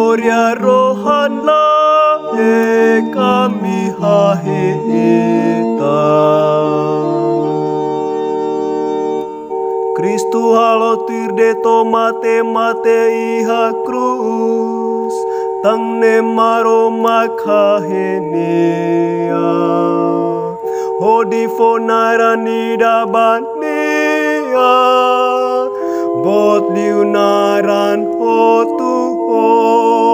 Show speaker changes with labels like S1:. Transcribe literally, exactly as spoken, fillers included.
S1: gloria rohan la e kami haheta. Kristu halotir de tomate mate iha cruz, tang ne maro makahenia. Hodi fonarani bania, bot liunaran ho tu ho.